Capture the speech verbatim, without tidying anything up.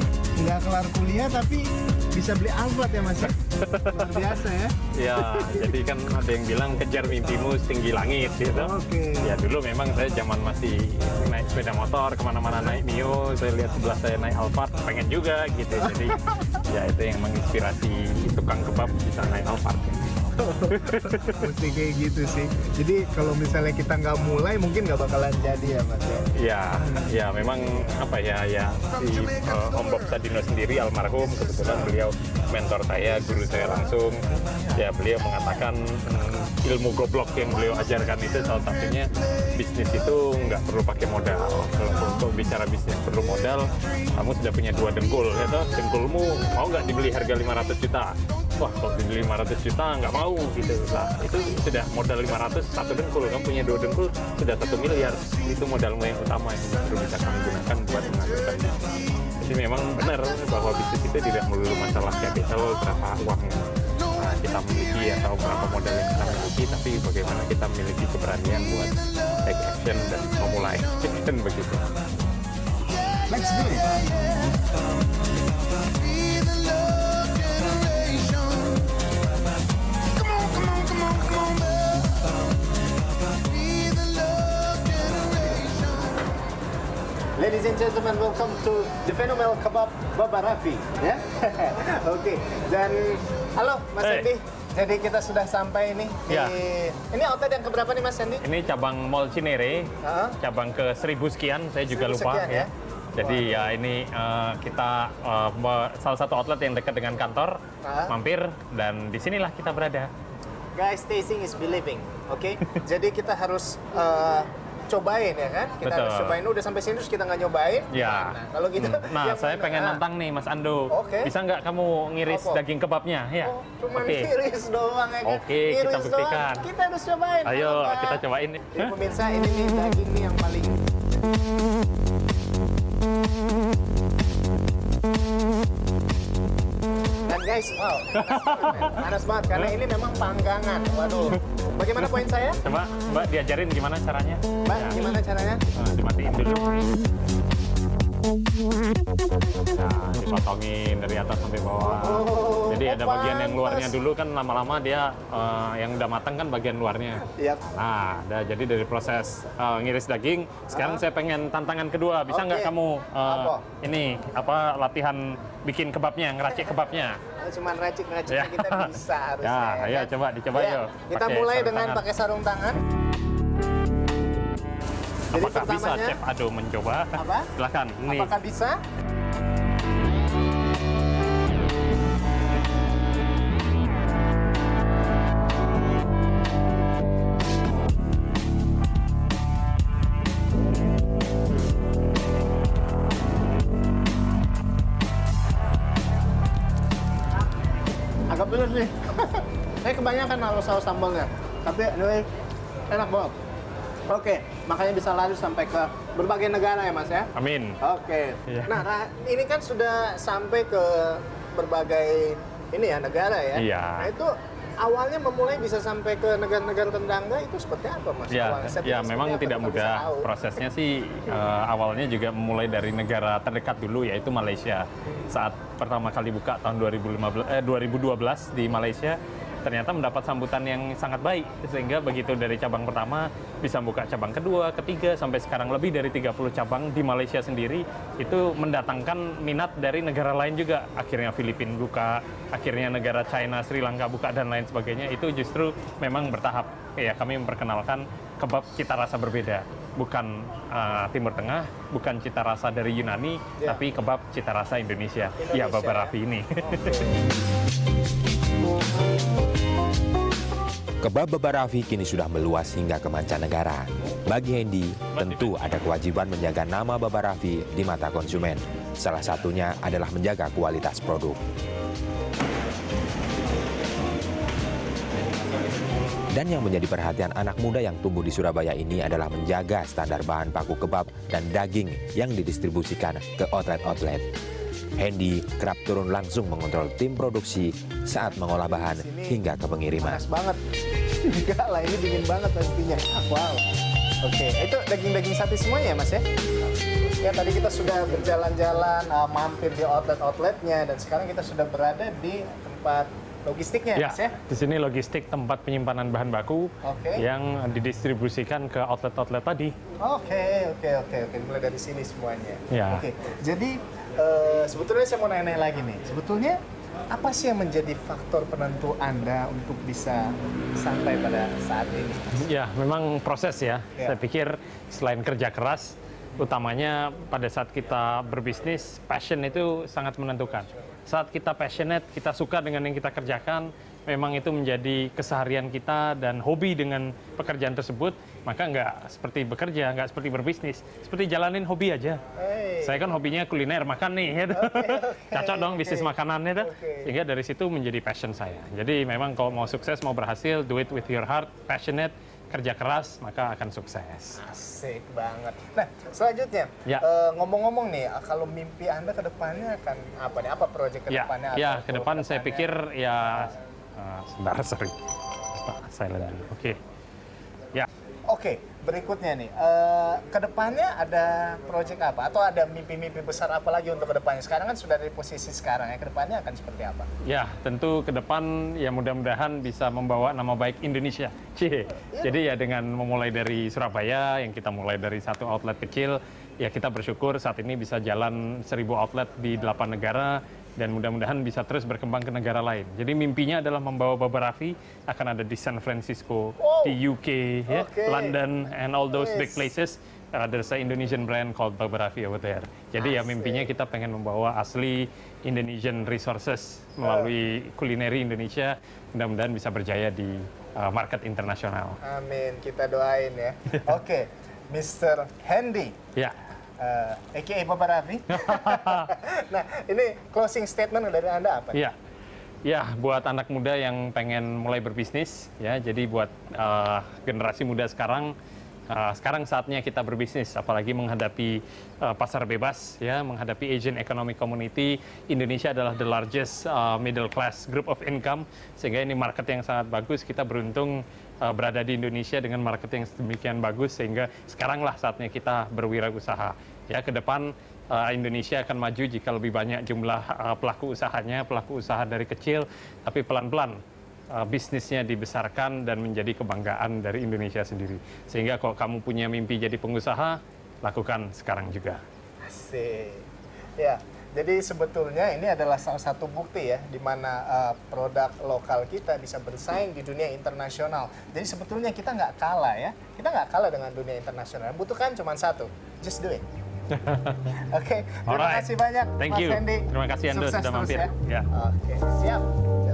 nggak kelar kuliah tapi bisa beli Alphard ya Mas? Luar biasa ya. Ya, jadi kan ada yang bilang kejar mimpimu setinggi langit gitu. Oke. Ya dulu memang saya zaman masih naik sepeda motor kemana-mana naik Mio, saya lihat sebelah saya naik Alphard, pengen juga gitu. Jadi ya itu yang menginspirasi tukang kebab bisa naik Alphard. Mesti kayak gitu sih. Jadi kalau misalnya kita nggak mulai mungkin nggak bakalan jadi ya Mas ya. Ya, ya memang apa ya ya si uh, Om Bob Sadino sendiri almarhum, kebetulan beliau mentor saya, guru saya langsung. Ya beliau mengatakan mm, ilmu goblok yang beliau ajarkan itu salah satunya bisnis itu nggak perlu pakai modal. Kalau untuk bicara bisnis perlu modal, kamu sudah punya dua dengkul, ya toh? Dengkulmu mau nggak dibeli harga lima ratus juta? Wah, kalau dibeli lima ratus juta nggak mau gitu. Nah, itu sudah modal lima ratus, satu dengkul. Kamu punya dua dengkul, sudah satu miliar. Itu modalmu yang utama yang justru bisa kamu gunakan buat menghasilkan. Jadi memang benar bahwa bisnis itu tidak melulu masalah capital, berapa uang yang nah, kita miliki atau berapa modal yang kita miliki, tapi bagaimana kita memiliki keberanian buat take action dan memulai action begitu. Let's do it. Ladies and gentlemen, welcome to the Phenomenal Kebab Baba Raffi. Ya, oke. Okay. Dan halo Mas Hey. Andi. Jadi kita sudah sampai nih di Ya. ini outlet yang keberapa nih Mas Andi? Ini cabang Mall Cinere, Uh-huh. cabang ke seribu sekian, saya juga Seribu lupa sekian, ya. ya? Jadi ya ini uh, kita uh, me- salah satu outlet yang dekat dengan kantor, Uh-huh. mampir, dan disinilah kita berada. Guys, tasting is believing. Oke. Okay? Jadi kita harus uh, cobain ya kan? Kita Betul. harus cobain. Udah sampai sini terus kita nggak nyobain. Ya. Nah, kalau gitu. Hmm. Nah, yang saya mana? pengen Ah. nantang nih Mas Ando. Oke. Bisa nggak kamu ngiris Apa? daging kebabnya? Ya. Oh, cuma Oke. iris doang ya kan? Oke, kita Iris buktikan. doang, kita harus cobain. Ayo, Apa? kita cobain. Jadi pemirsa, ini nih daging nih yang paling dan guys, wow, panas banget, men. Panas banget karena ini memang panggangan. Waduh, bagaimana poin saya? Coba Mbak diajarin gimana caranya? Mbak, Ya. gimana caranya? Nah, dimatiin dulu. Nah, dipotongin dari atas sampai bawah. Oh, Jadi ada oh, bagian yang luarnya pantes. dulu kan lama-lama dia eh, yang udah matang kan bagian luarnya. Iya. Nah, ada jadi dari proses eh, ngiris daging. Sekarang saya pengen tantangan kedua. Bisa nggak Oke. kamu eh, Apa? ini apa latihan bikin kebabnya, ngeracik kebabnya? Oh, cuman racik-racik Ya. kita bisa harusnya. Ya, ayo kan? coba dicoba Ya, yuk. kita Pakai mulai sarung dengan tangan. pakai sarung tangan. Jadi Apakah bisa pertamanya, Chef Ado mencoba? Apa? Silakan. Ini. apakah bisa? Agak pedes nih. Saya kebanyakan naruh saus sambalnya. Tapi anyway, enak banget. Oke, makanya bisa lari sampai ke berbagai negara ya Mas ya? Amin. Oke. Iya. Nah, Ra- ini kan sudah sampai ke berbagai ini ya negara ya. Iya. Nah, itu awalnya memulai bisa sampai ke negara-negara tetangga itu seperti apa Mas? Ya, Awalnya? Stepnya ya seperti memang apa? tidak Kita bisa mudah. tahu. Prosesnya sih eh, awalnya juga memulai dari negara terdekat dulu, yaitu Malaysia. Saat pertama kali buka tahun dua ribu lima belas, eh, dua ribu dua belas di Malaysia, ternyata mendapat sambutan yang sangat baik. Sehingga begitu dari cabang pertama bisa buka cabang kedua, ketiga, sampai sekarang lebih dari tiga puluh cabang di Malaysia sendiri. Itu mendatangkan minat dari negara lain juga. Akhirnya Filipina buka, akhirnya negara China, Sri Lanka buka, dan lain sebagainya. Itu justru memang bertahap. Ya, kami memperkenalkan kebab cita rasa berbeda. Bukan uh, Timur Tengah, bukan cita rasa dari Yunani, Ya. tapi kebab cita rasa Indonesia. Indonesia, Ya, Baba ya. Raffi ini. Kebab Baba Raffi kini sudah meluas hingga ke mancanegara. Bagi Hendy, tentu ada kewajiban menjaga nama Baba Raffi di mata konsumen. Salah satunya adalah menjaga kualitas produk. Dan yang menjadi perhatian anak muda yang tumbuh di Surabaya ini adalah menjaga standar bahan baku kebab dan daging yang didistribusikan ke outlet-outlet. Hendy kerap turun langsung mengontrol tim produksi saat mengolah bahan hingga ke pengiriman. Panas banget. Enggak lah, ini dingin banget pastinya. Wow. Oke, itu daging-daging sapi semua ya Mas ya? Ya, tadi kita sudah berjalan-jalan, uh, mampir di outlet-outletnya, dan sekarang kita sudah berada di tempat logistiknya, Ya, Mas, ya? di sini logistik tempat penyimpanan bahan baku Oke. yang didistribusikan ke outlet-outlet tadi. Oke, oke, oke, oke. Mulai dari sini semuanya. Ya. Oke, jadi uh, sebetulnya saya mau nanya lagi nih. Sebetulnya apa sih yang menjadi faktor penentu Anda untuk bisa sampai pada saat ini? Ya, memang proses ya. Ya. Saya pikir selain kerja keras, utamanya pada saat kita berbisnis, passion itu sangat menentukan. Saat kita passionate, kita suka dengan yang kita kerjakan, memang itu menjadi keseharian kita dan hobi dengan pekerjaan tersebut, maka nggak seperti bekerja, nggak seperti berbisnis, seperti jalanin hobi aja. Hey. Saya kan hobinya kuliner, makan nih, gitu. Okay, okay, Cocok dong bisnis okay. makanannya, tuh. Okay. Sehingga dari situ menjadi passion saya. Jadi memang kalau mau sukses, mau berhasil, do it with your heart, passionate, kerja keras, maka akan sukses. Asik banget. Nah, selanjutnya, Ya. eh, ngomong-ngomong nih, kalau mimpi Anda ke depannya akan apa nih? Apa proyek ke Ya, depannya? ya atau ke depan goal saya kedepannya? pikir ya, uh, sebentar, sorry, Pak, silent dulu. Oke, ya. Oke, berikutnya nih, eh, ke depannya ada proyek apa? Atau ada mimpi-mimpi besar apa lagi untuk ke depannya? Sekarang kan sudah dari posisi sekarang ya, ke depannya akan seperti apa? Ya, tentu ke depan ya mudah-mudahan bisa membawa nama baik Indonesia. Cie. Jadi ya dengan memulai dari Surabaya, yang kita mulai dari satu outlet kecil, ya kita bersyukur saat ini bisa jalan seribu outlet di delapan negara, dan mudah-mudahan bisa terus berkembang ke negara lain. Jadi mimpinya adalah membawa Baba Raffi, akan ada di San Francisco, Wow. di U K, ya, Okay. London, and all those big Yes. places. Uh, there's an Indonesian brand called Baba Raffi over there. Jadi ya Asik. mimpinya kita pengen membawa asli Indonesian resources melalui kulineri Indonesia, mudah-mudahan bisa berjaya di uh, market internasional. Amin, kita doain ya. Oke, mister Hendy, Ya, uh, A K A Baba Raffi. Nah, ini closing statement dari Anda apa? ya, ya, buat anak muda yang pengen mulai berbisnis, ya, jadi buat uh, generasi muda sekarang. Uh, sekarang saatnya kita berbisnis, apalagi menghadapi uh, pasar bebas, ya, menghadapi Asian Economic Community. Indonesia adalah the largest uh, middle class group of income, sehingga ini market yang sangat bagus. Kita beruntung uh, berada di Indonesia dengan market yang sedemikian bagus, sehingga sekaranglah saatnya kita berwirausaha. Ya, ke depan uh, Indonesia akan maju jika lebih banyak jumlah uh, pelaku usahanya, pelaku usaha dari kecil, tapi pelan-pelan. Uh, bisnisnya dibesarkan dan menjadi kebanggaan dari Indonesia sendiri. Sehingga kalau kamu punya mimpi jadi pengusaha, lakukan sekarang juga. Asik. Ya, jadi sebetulnya ini adalah salah satu bukti ya, di mana uh, produk lokal kita bisa bersaing di dunia internasional. Jadi sebetulnya kita nggak kalah ya, kita nggak kalah dengan dunia internasional. Butuhkan cuma satu, just do it. Oke, terima Alright. kasih banyak Thank Mas you. Hendy. Terima kasih Ando Sukses sudah terus mampir. Ya. Ya. Oke, siap.